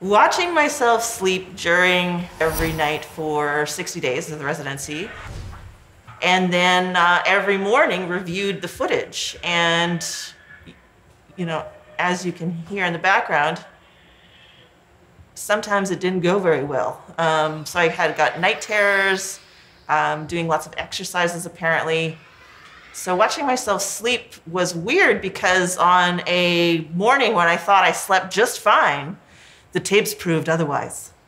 Watching myself sleep during every night for 60 days of the residency, and then every morning reviewed the footage. And, you know, as you can hear in the background, sometimes it didn't go very well. So I had got night terrors, doing lots of exercises apparently. So watching myself sleep was weird because on a morning when I thought I slept just fine, the tapes proved otherwise.